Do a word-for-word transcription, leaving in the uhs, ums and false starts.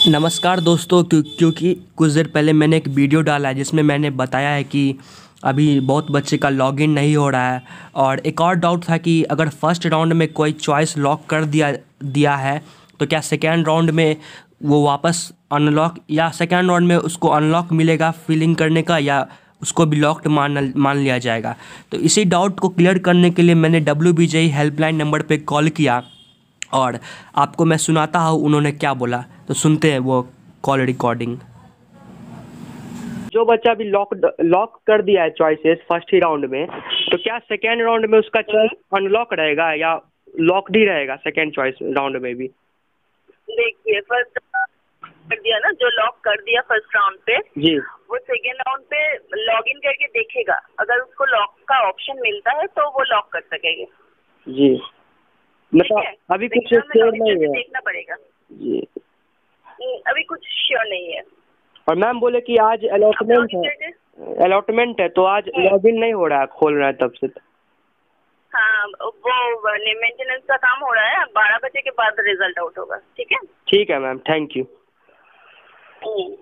नमस्कार दोस्तों, क्यों क्योंकि कुछ देर पहले मैंने एक वीडियो डाला है जिसमें मैंने बताया है कि अभी बहुत बच्चे का लॉगिन नहीं हो रहा है। और एक और डाउट था कि अगर फर्स्ट राउंड में कोई चॉइस लॉक कर दिया दिया है तो क्या सेकेंड राउंड में वो वापस अनलॉक, या सेकेंड राउंड में उसको अनलॉक मिलेगा फिलिंग करने का, या उसको भी लॉक्ड मान मान लिया जाएगा। तो इसी डाउट को क्लियर करने के लिए मैंने W B J helpline number पे कॉल किया और आपको मैं सुनाता हूँ उन्होंने क्या बोला। तो सुनते हैं वो कॉल रिकॉर्डिंग। जो बच्चा भी लॉक लॉक कर दिया है चॉइसेस फर्स्ट ही राउंड में, तो क्या सेकेंड राउंड में उसका चॉइस अनलॉक रहेगा या लॉक्ड ही रहेगा सेकेंड चॉइस राउंड में भी? देखिए, फर्स्ट कर दिया ना, जो लॉक कर दिया फर्स्ट राउंड पे जी, वो सेकेंड राउंड पे लॉग इन करके देखेगा। अगर उसको लॉक का ऑप्शन मिलता है तो वो लॉक कर सकेगा। जी, मतलब अभी कुछ श्योर नहीं है, देखना पड़ेगा जी, अभी कुछ श्योर नहीं है। और मैम बोले कि आज अलॉटमेंट है अलॉटमेंट है तो आज लॉगिन नहीं हो रहा है, खोल रहा है तब से। हाँ, वो मेंटेनेंस का काम हो रहा है, बारह बजे के बाद रिजल्ट आउट होगा। ठीक है, ठीक है मैम, थैंक यू।